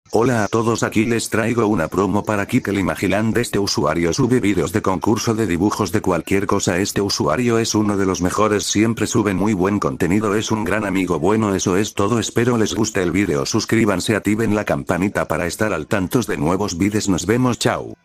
Hola a todos, aquí les traigo una promo para Kike Imagiland. Este usuario sube vídeos de concurso de dibujos de cualquier cosa. Este usuario es uno de los mejores, siempre sube muy buen contenido, es un gran amigo. Bueno, eso es todo, espero les guste el vídeo, suscríbanse, activen la campanita para estar al tanto de nuevos vídeos, nos vemos, chao.